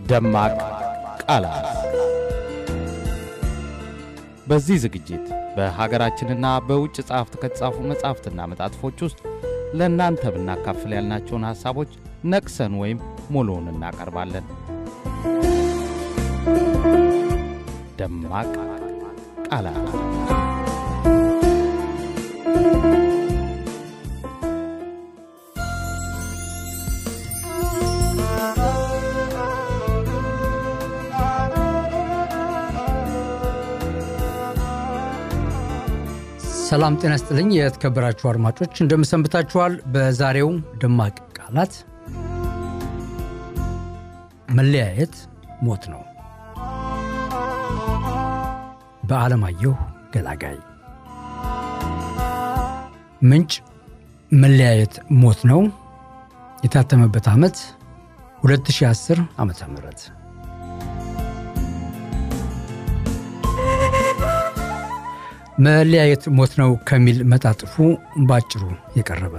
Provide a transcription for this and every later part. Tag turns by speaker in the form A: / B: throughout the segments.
A: ደማቅ ቃላት በዚህ ዝግጅት በሀገራችንና በውጭ ጻፍት ከተጻፉ መጻፍትና መጣጥፎች ውስጥ ለእናንተ ብናካፍል ያልናቸውን ሐሳቦች ነቅሰን ወይም ሙሉውን እናቀርባለን። ደማቅ ቃላት
B: ሰላም ጤና ይስጥልኝ የተከበራችሁ አድማጮች እንደምሰንብታችኋል። በዛሬው ደማቅ ቃላት መለያየት ሞት ነው በአለማየሁ ገላጋይ። ምንጭ መለያየት ሞት ነው የታተመበት ዓመት 2010 ዓመተ ምህረት። መለያየት ሞት ነው ከሚል መጣጥፉ ባጭሩ የቀረበ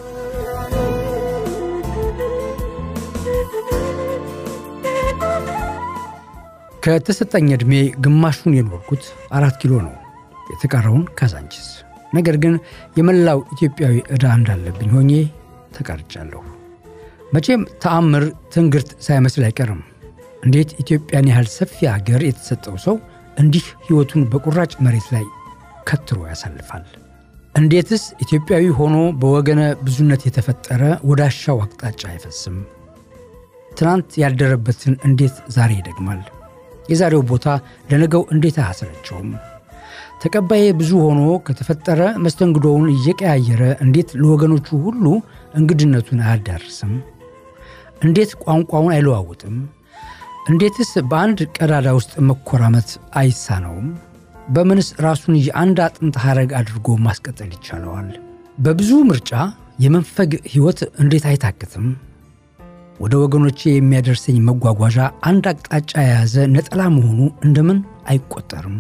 B: ከተሰጠኝ እድሜ ግማሹን የኖርኩት 4 ኪሎ ነው፣ የተቀረውን ካዛንቺስ። ነገር ግን የመላው ኢትዮጵያዊ ዕዳ እንዳለብኝ ሆኜ ተቀርጫለሁ። መቼም ተአምር ትንግርት ሳይመስል አይቀርም። እንዴት ኢትዮጵያን ያህል ሰፊ ሀገር የተሰጠው ሰው እንዲህ ህይወቱን በቁራጭ መሬት ላይ ከትሮ ያሳልፋል? እንዴትስ ኢትዮጵያዊ ሆኖ በወገነ ብዙነት የተፈጠረ ወዳሻው አቅጣጫ አይፈስም? ትናንት ያደረበትን እንዴት ዛሬ ይደግማል? የዛሬው ቦታ ለነገው እንዴት አያሰለቸውም? ተቀባዬ ብዙ ሆኖ ከተፈጠረ መስተንግዶውን እየቀያየረ እንዴት ለወገኖቹ ሁሉ እንግድነቱን አያዳርስም? እንዴት ቋንቋውን አይለዋውጥም? እንዴትስ በአንድ ቀዳዳ ውስጥ መኮራመት አይሳነውም? በምንስ ራሱን የአንድ አጥንት ሐረግ አድርጎ ማስቀጠል ይቻለዋል? በብዙ ምርጫ የመንፈግ ህይወት እንዴት አይታክትም? ወደ ወገኖቼ የሚያደርሰኝ መጓጓዣ አንድ አቅጣጫ የያዘ ነጠላ መሆኑ እንደምን አይቆጠርም?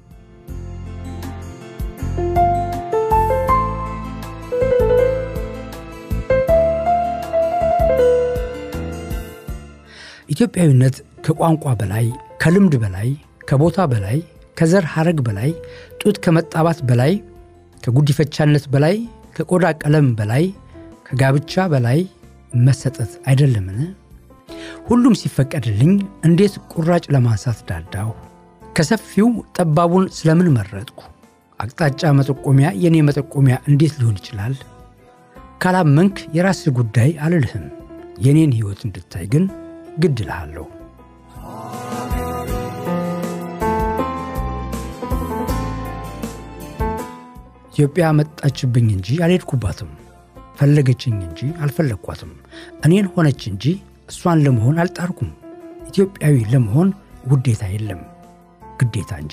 B: ኢትዮጵያዊነት ከቋንቋ በላይ፣ ከልምድ በላይ፣ ከቦታ በላይ፣ ከዘር ሐረግ በላይ፣ ጡት ከመጣባት በላይ፣ ከጉዲፈቻነት በላይ፣ ከቆዳ ቀለም በላይ፣ ከጋብቻ በላይ መሰጠት አይደለምን? ሁሉም ሲፈቀድልኝ እንዴት ቁራጭ ለማንሳት ዳዳው? ከሰፊው ጠባቡን ስለምን መረጥኩ? አቅጣጫ መጠቆሚያ የኔ መጠቆሚያ እንዴት ሊሆን ይችላል? ካላመንክ የራስህ ጉዳይ አልልህም። የኔን ህይወት እንድታይ ግን ግድ እልሃለሁ። ኢትዮጵያ መጣችብኝ እንጂ አልሄድኩባትም። ፈለገችኝ እንጂ አልፈለግኳትም። እኔን ሆነች እንጂ እሷን ለመሆን አልጣርኩም። ኢትዮጵያዊ ለመሆን ውዴታ የለም፣ ግዴታ እንጂ።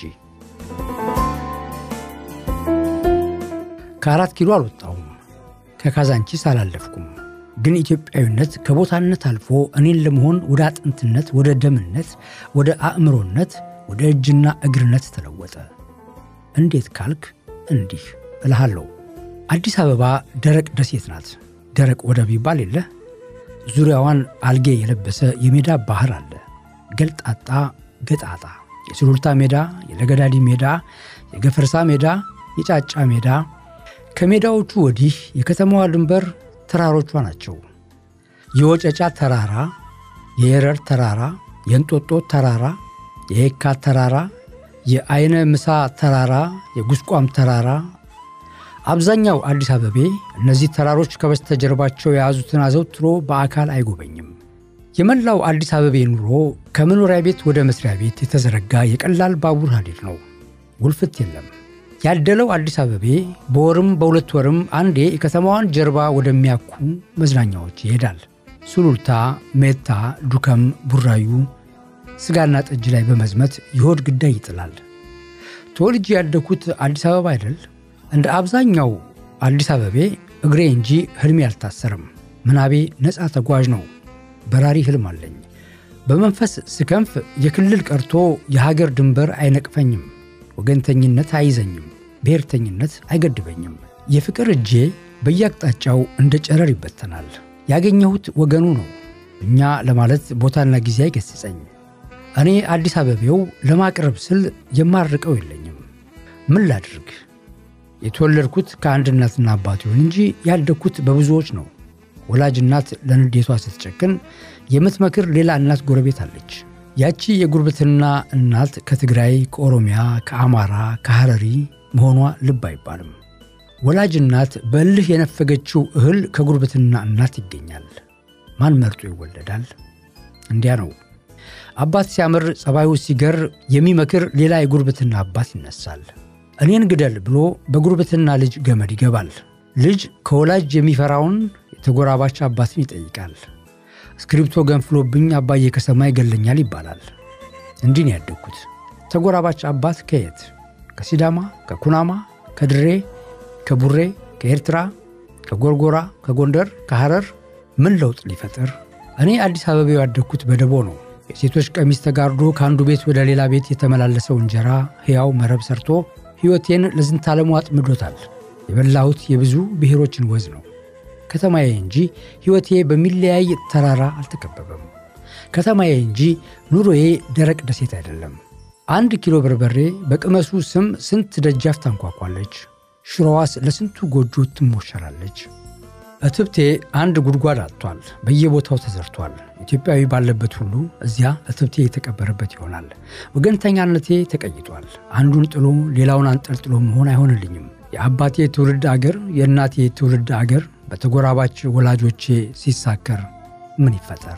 B: ከ4 ኪሎ አልወጣሁም፣ ከካዛንቺስ አላለፍኩም። ግን ኢትዮጵያዊነት ከቦታነት አልፎ እኔን ለመሆን ወደ አጥንትነት፣ ወደ ደምነት፣ ወደ አእምሮነት፣ ወደ እጅና እግርነት ተለወጠ። እንዴት ካልክ እንዲህ እልሃለሁ። አዲስ አበባ ደረቅ ደሴት ናት። ደረቅ ወደብ ይባል የለ። ዙሪያዋን አልጌ የለበሰ የሜዳ ባህር አለ። ገልጣጣ ገጣጣ፣ የሱሉልታ ሜዳ፣ የለገዳዲ ሜዳ፣ የገፈርሳ ሜዳ፣ የጫጫ ሜዳ። ከሜዳዎቹ ወዲህ የከተማዋ ድንበር ተራሮቿ ናቸው። የወጨጫ ተራራ፣ የየረር ተራራ፣ የእንጦጦ ተራራ፣ የየካ ተራራ፣ የአይነ ምሳ ተራራ፣ የጉስቋም ተራራ። አብዛኛው አዲስ አበቤ እነዚህ ተራሮች ከበስተጀርባቸው የያዙትን አዘውትሮ በአካል አይጎበኝም። የመላው አዲስ አበቤ ኑሮ ከመኖሪያ ቤት ወደ መስሪያ ቤት የተዘረጋ የቀላል ባቡር ሐዲድ ነው። ውልፍት የለም። ያደለው አዲስ አበቤ በወርም በሁለት ወርም አንዴ የከተማዋን ጀርባ ወደሚያኩ መዝናኛዎች ይሄዳል። ሱሉልታ፣ ሜታ፣ ዱከም፣ ቡራዩ ስጋና ጠጅ ላይ በመዝመት ይሆድ ግዳይ ይጥላል። ተወልጄ ያደኩት አዲስ አበባ አይደል? እንደ አብዛኛው አዲስ አበቤ እግሬ እንጂ ህልሜ አልታሰርም። ምናቤ ነፃ ተጓዥ ነው። በራሪ ህልም አለኝ። በመንፈስ ስከንፍ የክልል ቀርቶ የሀገር ድንበር አይነቅፈኝም። ወገንተኝነት አይዘኝም። ብሔርተኝነት አይገድበኝም። የፍቅር እጄ በየአቅጣጫው እንደ ጨረር ይበተናል። ያገኘሁት ወገኑ ነው። እኛ ለማለት ቦታና ጊዜ አይገስጸኝ። እኔ አዲስ አበባው ለማቅረብ ስል የማርቀው የለኝም። ምን ላድርግ? የተወለድኩት ከአንድ እናትና አባት ይሁን እንጂ ያደግኩት በብዙዎች ነው። ወላጅ እናት ለንዴቷ ስትጨክን የምትመክር ሌላ እናት ጎረቤት አለች። ያቺ የጉርብትና እናት ከትግራይ፣ ከኦሮሚያ፣ ከአማራ፣ ከሐረሪ መሆኗ ልብ አይባልም። ወላጅ እናት በእልህ የነፈገችው እህል ከጉርብትና እናት ይገኛል። ማን መርጦ ይወለዳል? እንዲያ ነው። አባት ሲያምር ጸባዩ ሲገር የሚመክር ሌላ የጉርብትና አባት ይነሳል። እኔን ግደል ብሎ በጉርብትና ልጅ ገመድ ይገባል። ልጅ ከወላጅ የሚፈራውን የተጎራባች አባትን ይጠይቃል። ስክሪፕቶ ገንፍሎብኝ አባዬ ከሰማይ ገለኛል ይባላል። እንዲህ ነው ያደግኩት። ተጎራባች አባት ከየት? ከሲዳማ፣ ከኩናማ፣ ከድሬ፣ ከቡሬ፣ ከኤርትራ፣ ከጎርጎራ፣ ከጎንደር፣ ከሐረር ምን ለውጥ ሊፈጥር? እኔ አዲስ አበባው ያደግኩት በደቦ ነው። የሴቶች ቀሚስ ተጋርዶ ከአንዱ ቤት ወደ ሌላ ቤት የተመላለሰው እንጀራ ሕያው መረብ ሰርቶ ሕይወቴን ለዝንታለሙ አጥምዶታል። የበላሁት የብዙ ብሔሮችን ወዝ ነው። ከተማዬ እንጂ ሕይወቴ በሚለያይ ተራራ አልተከበበም። ከተማዬ እንጂ ኑሮዬ ደረቅ ደሴት አይደለም። 1 ኪሎ በርበሬ በቅመሱ ስም ስንት ደጃፍ ታንኳኳለች። ሽሮዋስ ለስንቱ ጎጆ ትሞሸራለች። እትብቴ አንድ ጉድጓድ አጥቷል። በየቦታው ተዘርቷል። ኢትዮጵያዊ ባለበት ሁሉ እዚያ እትብቴ የተቀበረበት ይሆናል። ወገንተኛነቴ ተቀይጧል። አንዱን ጥሎ ሌላውን አንጠልጥሎ መሆን አይሆንልኝም። የአባቴ ትውልድ አገር፣ የእናቴ ትውልድ አገር በተጎራባች ወላጆቼ ሲሳከር ምን ይፈጠር?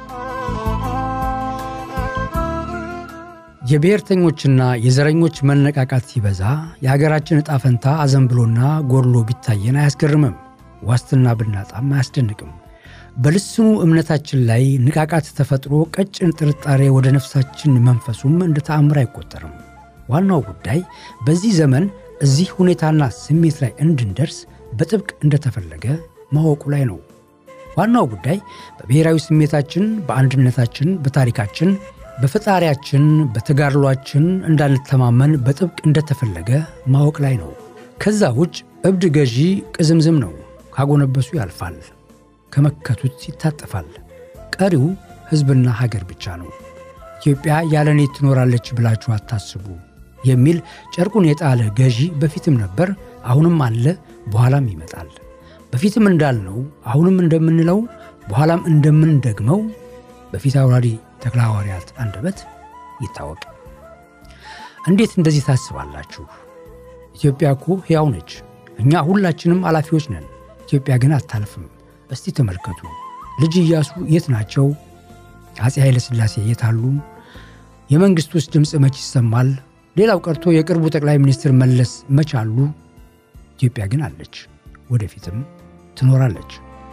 B: የብሔርተኞችና የዘረኞች መነቃቃት ሲበዛ የሀገራችን ዕጣ ፈንታ አዘንብሎና ጎርሎ ቢታየን አያስገርምም። ዋስትና ብናጣም አያስደንቅም። በልስኑ እምነታችን ላይ ንቃቃት ተፈጥሮ ቀጭን ጥርጣሬ ወደ ነፍሳችን መንፈሱም እንደ ተአምር አይቆጠርም። ዋናው ጉዳይ በዚህ ዘመን እዚህ ሁኔታና ስሜት ላይ እንድንደርስ በጥብቅ እንደተፈለገ ማወቁ ላይ ነው። ዋናው ጉዳይ በብሔራዊ ስሜታችን፣ በአንድነታችን፣ በታሪካችን፣ በፈጣሪያችን፣ በተጋድሏችን እንዳንተማመን በጥብቅ እንደተፈለገ ማወቅ ላይ ነው። ከዛ ውጭ እብድ ገዢ ቅዝምዝም ነው። ካጎነበሱ ያልፋል፣ ከመከቱት ይታጠፋል። ቀሪው ሕዝብና ሀገር ብቻ ነው። ኢትዮጵያ ያለኔ ትኖራለች ብላችሁ አታስቡ የሚል ጨርቁን የጣለ ገዢ በፊትም ነበር፣ አሁንም አለ፣ በኋላም ይመጣል። በፊትም እንዳልነው አሁንም እንደምንለው በኋላም እንደምንደግመው በፊት አውራሪ ተክለ ሐዋርያት አንደበት ይታወቅ። እንዴት እንደዚህ ታስባላችሁ? ኢትዮጵያ እኮ ሕያው ነች። እኛ ሁላችንም አላፊዎች ነን። ኢትዮጵያ ግን አታልፍም። እስቲ ተመልከቱ። ልጅ ኢያሱ የት ናቸው? አፄ ኃይለ ሥላሴ የት አሉ? የመንግስቱስ ድምፅ መች ይሰማል? ሌላው ቀርቶ የቅርቡ ጠቅላይ ሚኒስትር መለስ መች አሉ? ኢትዮጵያ ግን አለች፣ ወደፊትም ትኖራለች።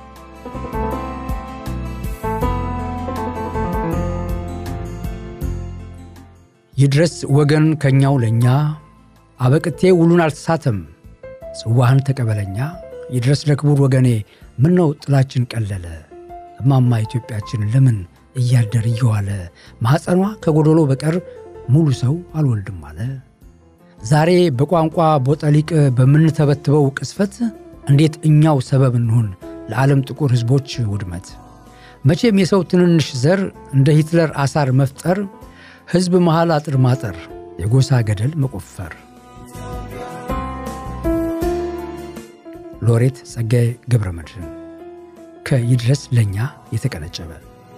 B: ይድረስ ወገን ከኛው ለኛ አበቅቴ ውሉን አልተሳተም ጽዋህን ተቀበለኛ። ይድረስ ለክቡር ወገኔ ምነው ጥላችን ቀለለ። እማማ ኢትዮጵያችን ለምን እያደር እየዋለ ማኅፀኗ ከጎዶሎ በቀር ሙሉ ሰው አልወልድም አለ። ዛሬ በቋንቋ ቦጠሊቅ በምንተበትበው ቅስፈት እንዴት እኛው ሰበብ እንሆን ለዓለም ጥቁር ሕዝቦች ውድመት። መቼም የሰው ትንንሽ ዘር እንደ ሂትለር አሳር መፍጠር፣ ሕዝብ መሃል አጥር ማጠር፣ የጎሳ ገደል መቆፈር። ሎሬት ጸጋዬ ገብረመድኅን ከይድረስ ለኛ የተቀነጨበ።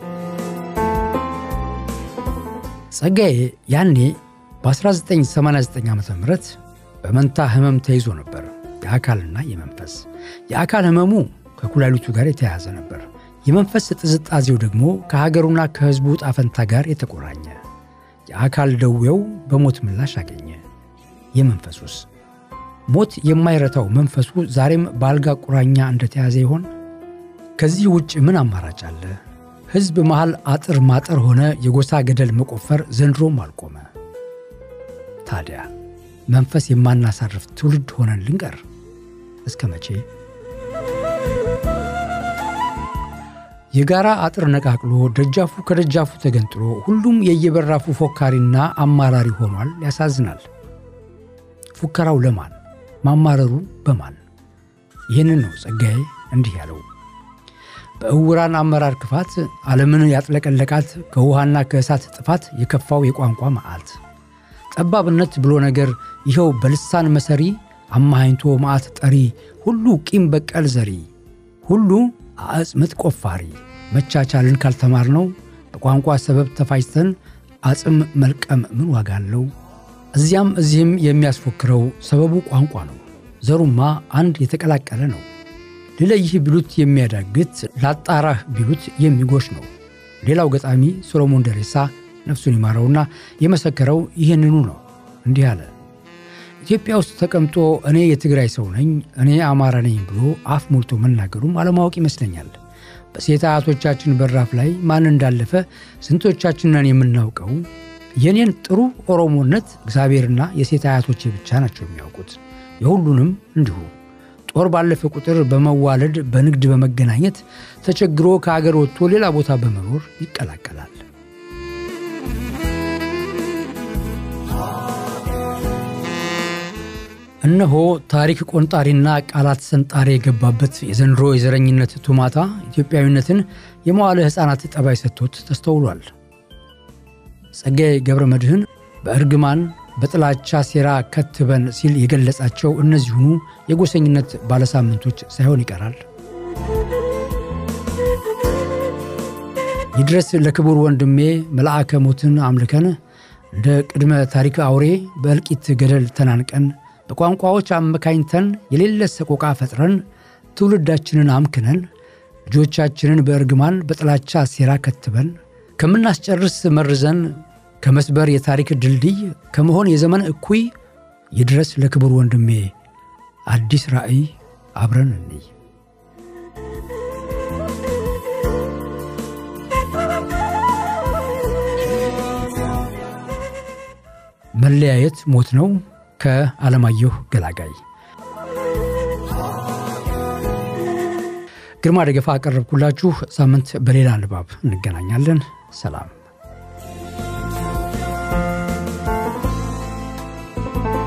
B: ጸጋዬ ያኔ በ1989 ዓ.ም በመንታ ህመም ተይዞ ነበር፣ የአካልና የመንፈስ። የአካል ህመሙ ከኩላሊቱ ጋር የተያያዘ ነበር። የመንፈስ ጥዝጣዜው ደግሞ ከሀገሩና ከህዝቡ ጣፈንታ ጋር የተቆራኘ። የአካል ደዌው በሞት ምላሽ አገኘ። የመንፈሱስ? ሞት የማይረታው መንፈሱ ዛሬም በአልጋ ቁራኛ እንደተያዘ ይሆን? ከዚህ ውጭ ምን አማራጭ አለ? ህዝብ መሃል አጥር ማጠር ሆነ የጎሳ ገደል መቆፈር ዘንድሮም አልቆመ። ታዲያ መንፈስ የማናሳርፍ ትውልድ ሆነን ልንቀር እስከ መቼ? የጋራ አጥር ነቃቅሎ ደጃፉ ከደጃፉ ተገንጥሎ ሁሉም የየበራፉ ፎካሪና አማራሪ ሆኗል። ያሳዝናል። ፉከራው ለማን? ማማረሩ በማን? ይህንን ነው ጸጋዬ እንዲህ ያለው። በእውራን አመራር ክፋት ዓለምን ያጥለቀለቃት ከውሃና ከእሳት ጥፋት የከፋው የቋንቋ መዓት ጠባብነት ብሎ ነገር ይኸው በልሳን መሰሪ አማሃኝቶ መዓት ጠሪ ሁሉ ቂም በቀል ዘሪ ሁሉ አጽምት ቆፋሪ መቻቻልን ካልተማርነው በቋንቋ ሰበብ ተፋይተን አጽም መልቀም ምን ዋጋ አለው እዚያም እዚህም የሚያስፎክረው ሰበቡ ቋንቋ ነው ዘሩማ አንድ የተቀላቀለ ነው ለለይህ ቢሉት የሚያዳግት ላጣራህ ቢሉት የሚጎሽ ነው ሌላው ገጣሚ ሶሎሞን ደሬሳ ነፍሱን ይማረውና የመሰከረው ይሄንኑ ነው እንዲህ አለ ኢትዮጵያ ውስጥ ተቀምጦ እኔ የትግራይ ሰው ነኝ እኔ አማራ ነኝ ብሎ አፍ ሞልቶ መናገሩም አለማወቅ ይመስለኛል በሴት አያቶቻችን በራፍ ላይ ማን እንዳለፈ ስንቶቻችን ነን የምናውቀው የኔን ጥሩ ኦሮሞነት እግዚአብሔርና የሴት አያቶቼ ብቻ ናቸው የሚያውቁት የሁሉንም እንዲሁ ጦር ባለፈ ቁጥር በመዋለድ በንግድ በመገናኘት ተቸግሮ ከሀገር ወጥቶ ሌላ ቦታ በመኖር ይቀላቀላል እነሆ ታሪክ ቆንጣሪና ቃላት ሰንጣሪ የገባበት የዘንድሮ የዘረኝነት ቱማታ ኢትዮጵያዊነትን የመዋለ ሕፃናት ጠባይ ሰጥቶት ተስተውሏል ጸጋዬ ገብረ መድኅን በእርግማን በጥላቻ ሴራ ከትበን ሲል የገለጻቸው እነዚሁኑ የጎሰኝነት ባለሳምንቶች ሳይሆን ይቀራል ይድረስ ለክቡር ወንድሜ መልአከ ሞትን አምልከን እንደ ቅድመ ታሪክ አውሬ በእልቂት ገደል ተናንቀን በቋንቋዎች አመካኝተን የሌለ ሰቆቃ ፈጥረን ትውልዳችንን አምክነን ልጆቻችንን በእርግማን በጥላቻ ሴራ ከትበን ከምናስጨርስ መርዘን ከመስበር የታሪክ ድልድይ ከመሆን የዘመን እኩይ ይድረስ ለክቡር ወንድሜ አዲስ ራእይ አብረን እንይ መለያየት ሞት ነው ከአለማየሁ ገላጋይ ግርማ ደገፋ አቀረብኩላችሁ ሳምንት በሌላ ንባብ እንገናኛለን ሰላም